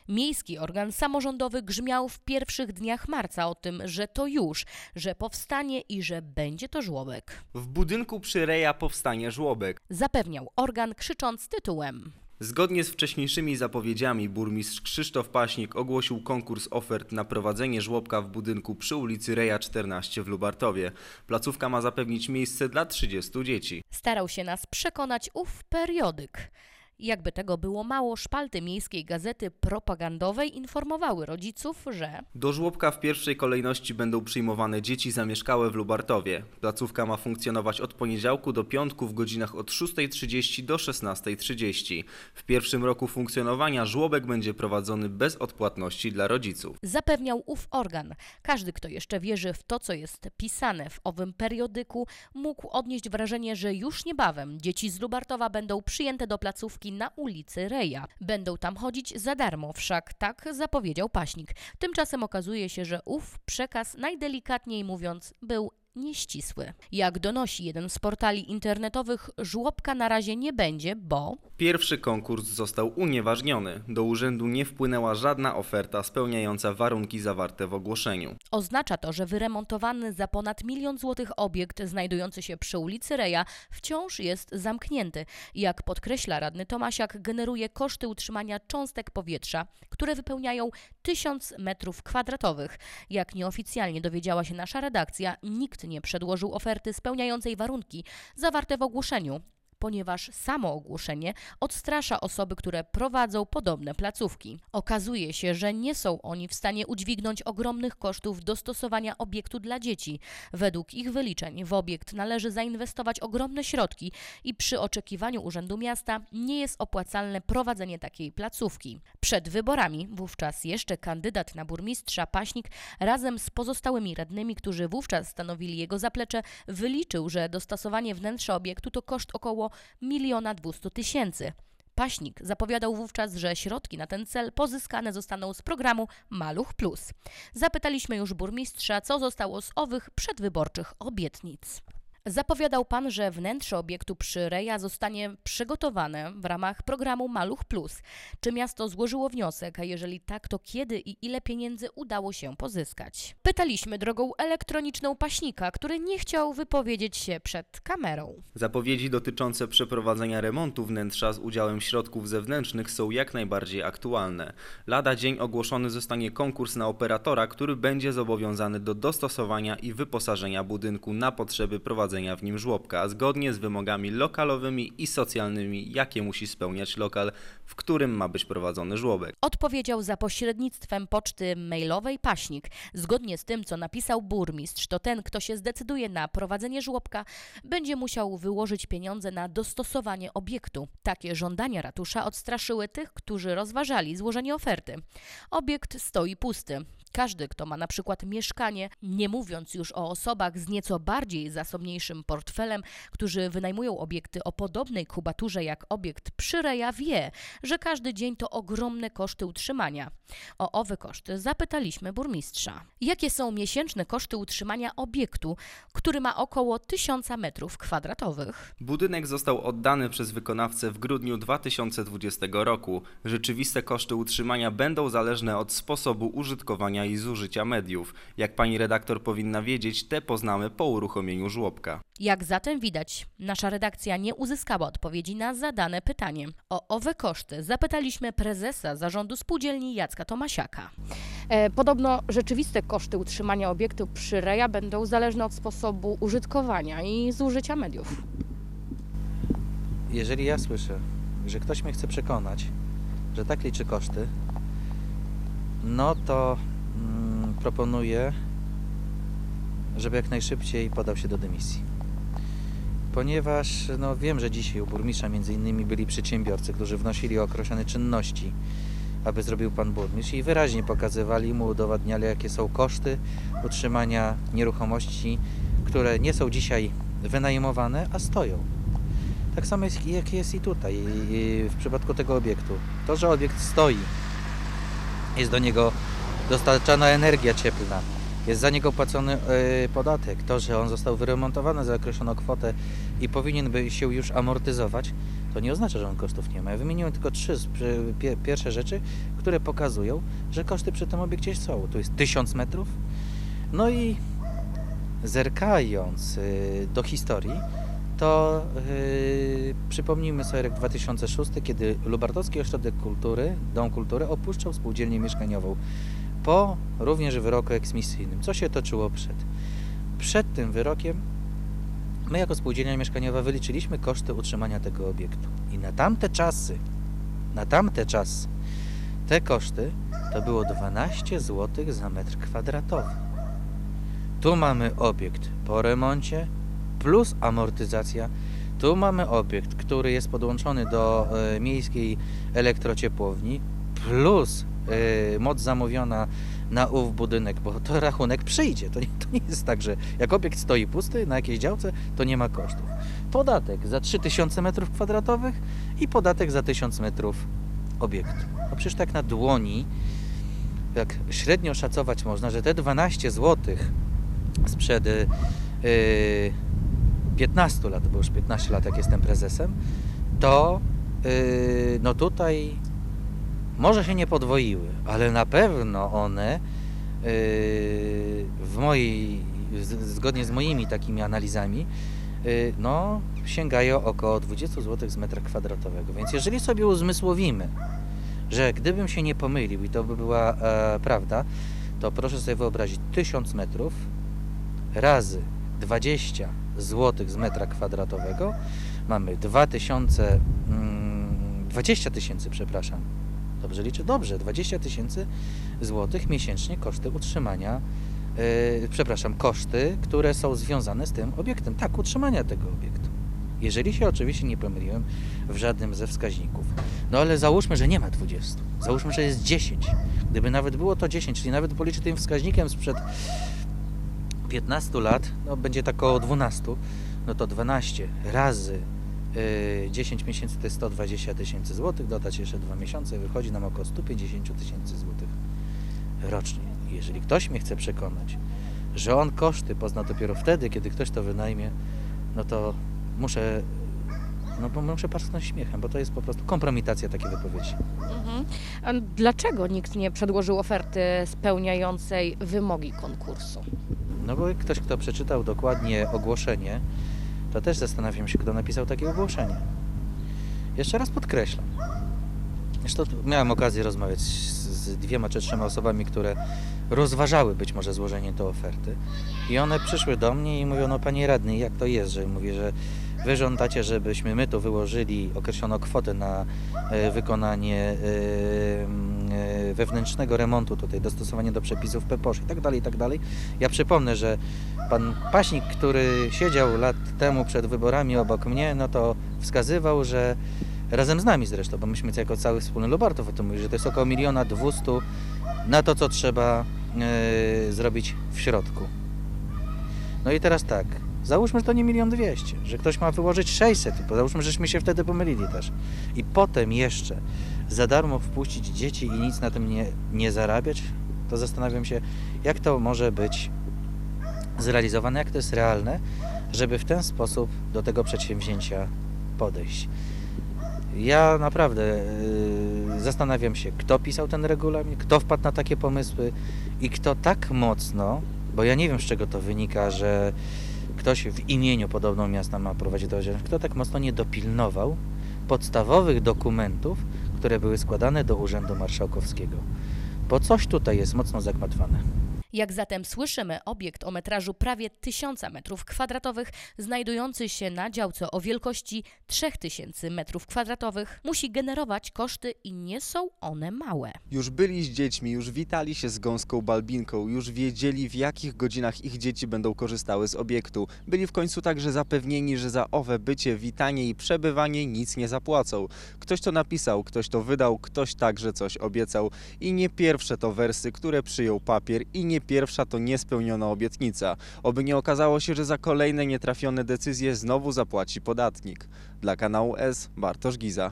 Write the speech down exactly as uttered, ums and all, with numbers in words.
Miejski organ samorządowy grzmiał w pierwszych dniach marca o tym, że to już, że powstanie i że będzie to żłobek. W budynku przy Reja powstanie żłobek. Zapewniał organ, krzycząc tytułem. Zgodnie z wcześniejszymi zapowiedziami burmistrz Krzysztof Paśnik ogłosił konkurs ofert na prowadzenie żłobka w budynku przy ulicy Reja czternaście w Lubartowie. Placówka ma zapewnić miejsce dla trzydziestu dzieci. Starał się nas przekonać ów periodyk. Jakby tego było mało, szpalty miejskiej gazety propagandowej informowały rodziców, że do żłobka w pierwszej kolejności będą przyjmowane dzieci zamieszkałe w Lubartowie. Placówka ma funkcjonować od poniedziałku do piątku w godzinach od szóstej trzydzieści do szesnastej trzydzieści. W pierwszym roku funkcjonowania żłobek będzie prowadzony bez odpłatności dla rodziców. Zapewniał ów organ. Każdy, kto jeszcze wierzy w to, co jest pisane w owym periodyku, mógł odnieść wrażenie, że już niebawem dzieci z Lubartowa będą przyjęte do placówki na ulicy Reja. Będą tam chodzić za darmo, wszak tak zapowiedział Paśnik. Tymczasem okazuje się, że ów przekaz, najdelikatniej mówiąc, był nieścisły. Jak donosi jeden z portali internetowych, żłobka na razie nie będzie, bo pierwszy konkurs został unieważniony. Do urzędu nie wpłynęła żadna oferta spełniająca warunki zawarte w ogłoszeniu. Oznacza to, że wyremontowany za ponad milion złotych obiekt znajdujący się przy ulicy Reja wciąż jest zamknięty. Jak podkreśla radny Tomasiak, generuje koszty utrzymania cząstek powietrza, które wypełniają tysiąc metrów kwadratowych. Jak nieoficjalnie dowiedziała się nasza redakcja, nikt nie przedłożył oferty spełniającej warunki zawarte w ogłoszeniu, ponieważ samo ogłoszenie odstrasza osoby, które prowadzą podobne placówki. Okazuje się, że nie są oni w stanie udźwignąć ogromnych kosztów dostosowania obiektu dla dzieci. Według ich wyliczeń w obiekt należy zainwestować ogromne środki i przy oczekiwaniu Urzędu Miasta nie jest opłacalne prowadzenie takiej placówki. Przed wyborami wówczas jeszcze kandydat na burmistrza Paśnik razem z pozostałymi radnymi, którzy wówczas stanowili jego zaplecze, wyliczył, że dostosowanie wnętrza obiektu to koszt około miliona dwustu tysięcy. Paśnik zapowiadał wówczas, że środki na ten cel pozyskane zostaną z programu Maluch Plus. Zapytaliśmy już burmistrza, co zostało z owych przedwyborczych obietnic. Zapowiadał pan, że wnętrze obiektu przy Reja zostanie przygotowane w ramach programu Maluch Plus. Czy miasto złożyło wniosek, a jeżeli tak, to kiedy i ile pieniędzy udało się pozyskać? Pytaliśmy drogą elektroniczną Paśnika, który nie chciał wypowiedzieć się przed kamerą. Zapowiedzi dotyczące przeprowadzenia remontu wnętrza z udziałem środków zewnętrznych są jak najbardziej aktualne. Lada dzień ogłoszony zostanie konkurs na operatora, który będzie zobowiązany do dostosowania i wyposażenia budynku na potrzeby prowadzenia w nim żłobka, zgodnie z wymogami lokalowymi i socjalnymi, jakie musi spełniać lokal, w którym ma być prowadzony żłobek. Odpowiedział za pośrednictwem poczty mailowej Paśnik. Zgodnie z tym, co napisał burmistrz, to ten, kto się zdecyduje na prowadzenie żłobka, będzie musiał wyłożyć pieniądze na dostosowanie obiektu. Takie żądania ratusza odstraszyły tych, którzy rozważali złożenie oferty. Obiekt stoi pusty. Każdy, kto ma na przykład mieszkanie, nie mówiąc już o osobach z nieco bardziej zasobniejszym portfelem, którzy wynajmują obiekty o podobnej kubaturze jak obiekt przy Reja, wie, że każdy dzień to ogromne koszty utrzymania. O owe koszty zapytaliśmy burmistrza. Jakie są miesięczne koszty utrzymania obiektu, który ma około tysiąca metrów kwadratowych? Budynek został oddany przez wykonawcę w grudniu dwa tysiące dwudziestego roku. Rzeczywiste koszty utrzymania będą zależne od sposobu użytkowania i zużycia mediów. Jak pani redaktor powinna wiedzieć, te poznamy po uruchomieniu żłobka. Jak zatem widać, nasza redakcja nie uzyskała odpowiedzi na zadane pytanie. O owe koszty zapytaliśmy prezesa zarządu spółdzielni Jacka Tomasiaka. E, podobno rzeczywiste koszty utrzymania obiektu przy Reja będą zależne od sposobu użytkowania i zużycia mediów. Jeżeli ja słyszę, że ktoś mnie chce przekonać, że tak liczy koszty, no to mm, proponuję, żeby jak najszybciej podał się do dymisji. Ponieważ no, wiem, że dzisiaj u burmistrza między innymi byli przedsiębiorcy, którzy wnosili o określone czynności, aby zrobił pan burmistrz i wyraźnie pokazywali mu, udowadniali, jakie są koszty utrzymania nieruchomości, które nie są dzisiaj wynajmowane, a stoją. Tak samo jest, jak jest i tutaj, i w przypadku tego obiektu. To, że obiekt stoi, jest do niego dostarczana energia cieplna, jest za niego płacony y, podatek. To, że on został wyremontowany za określoną kwotę i powinien by się już amortyzować, to nie oznacza, że on kosztów nie ma. Ja wymieniłem tylko trzy pie, pierwsze rzeczy, które pokazują, że koszty przy tym obiekcie są. Tu jest tysiąc metrów. No i zerkając y, do historii, to yy, przypomnijmy sobie rok dwa tysiące szósty, kiedy Lubartowski Ośrodek Kultury, Dom Kultury opuszczał spółdzielnię mieszkaniową po również wyroku eksmisyjnym. Co się toczyło przed? Przed tym wyrokiem my jako spółdzielnia mieszkaniowa wyliczyliśmy koszty utrzymania tego obiektu. I na tamte czasy, na tamte czasy, te koszty to było dwanaście złotych za metr kwadratowy. Tu mamy obiekt po remoncie plus amortyzacja. Tu mamy obiekt, który jest podłączony do y, miejskiej elektrociepłowni plus y, moc zamówiona na ów budynek, bo to rachunek przyjdzie. To nie, to nie jest tak, że jak obiekt stoi pusty na jakiejś działce, to nie ma kosztów. Podatek za trzy tysiące metrów kwadratowych i podatek za tysiąc metrów obiektu. No przecież tak na dłoni, jak średnio szacować można, że te dwanaście złotych sprzed yy, piętnastu lat, bo już piętnaście lat jak jestem prezesem, to yy, no tutaj może się nie podwoiły, ale na pewno one yy, w mojej, z, zgodnie z moimi takimi analizami, yy, no sięgają około dwadzieścia złotych z metra kwadratowego. Więc jeżeli sobie uzmysłowimy, że gdybym się nie pomylił i to by była e, prawda, to proszę sobie wyobrazić tysiąc metrów razy dwadzieścia złotych z metra kwadratowego, mamy dwa tysiące, mm, dwadzieścia tysięcy, przepraszam, dobrze liczę? Dobrze, dwadzieścia tysięcy złotych miesięcznie koszty utrzymania, yy, przepraszam, koszty, które są związane z tym obiektem, tak, utrzymania tego obiektu. Jeżeli się oczywiście nie pomyliłem w żadnym ze wskaźników. No ale załóżmy, że nie ma dwudziestu, załóżmy, że jest dziesięć. Gdyby nawet było to dziesięć, czyli nawet policzę tym wskaźnikiem sprzed piętnastu lat, no będzie tak około dwunastu, no to dwanaście razy yy, dziesięć miesięcy to jest sto dwadzieścia tysięcy złotych, dodać jeszcze dwa miesiące, wychodzi nam około sto pięćdziesiąt tysięcy złotych rocznie. Jeżeli ktoś mnie chce przekonać, że on koszty pozna dopiero wtedy, kiedy ktoś to wynajmie, no to muszę, no bo muszę parsknąć śmiechem, bo to jest po prostu kompromitacja takiej wypowiedzi. Mhm. A dlaczego nikt nie przedłożył oferty spełniającej wymogi konkursu? No bo ktoś, kto przeczytał dokładnie ogłoszenie, to też zastanawiam się, kto napisał takie ogłoszenie. Jeszcze raz podkreślam. Zresztą miałem okazję rozmawiać z, z dwiema czy trzema osobami, które rozważały być może złożenie tej oferty. I one przyszły do mnie i mówią, no panie radny, jak to jest, że mówię, że wy żądacie, żebyśmy my tu wyłożyli określoną kwotę na e, wykonanie e, e, wewnętrznego remontu, tutaj dostosowanie do przepisów P P O Sz i tak dalej, i tak dalej. Ja przypomnę, że pan Paśnik, który siedział lat temu przed wyborami obok mnie, no to wskazywał, że razem z nami zresztą, bo myśmy jako cały wspólny Lubartów o tym mówili, że to jest około miliona dwustu na to, co trzeba e, zrobić w środku. No i teraz tak, załóżmy, że to nie milion dwieście, że ktoś ma wyłożyć sześćset, bo załóżmy, żeśmy się wtedy pomylili też. I potem jeszcze za darmo wpuścić dzieci i nic na tym nie, nie zarabiać, to zastanawiam się, jak to może być zrealizowane, jak to jest realne, żeby w ten sposób do tego przedsięwzięcia podejść. Ja naprawdę yy, zastanawiam się, kto pisał ten regulamin, kto wpadł na takie pomysły i kto tak mocno, bo ja nie wiem, z czego to wynika, że ktoś w imieniu podobno miasta ma prowadzić to, kto tak mocno nie dopilnował podstawowych dokumentów, które były składane do Urzędu Marszałkowskiego. Bo coś tutaj jest mocno zagmatwane. Jak zatem słyszymy, obiekt o metrażu prawie tysiąca metrów kwadratowych, znajdujący się na działce o wielkości trzech tysięcy metrów kwadratowych, musi generować koszty i nie są one małe. Już byli z dziećmi, już witali się z gąską balbinką, już wiedzieli, w jakich godzinach ich dzieci będą korzystały z obiektu. Byli w końcu także zapewnieni, że za owe bycie, witanie i przebywanie nic nie zapłacą. Ktoś to napisał, ktoś to wydał, ktoś także coś obiecał. I nie pierwsze to wersy, które przyjął papier, i nie pierwsza to niespełniona obietnica. Oby nie okazało się, że za kolejne nietrafione decyzje znowu zapłaci podatnik. Dla kanału S Bartosz Giza.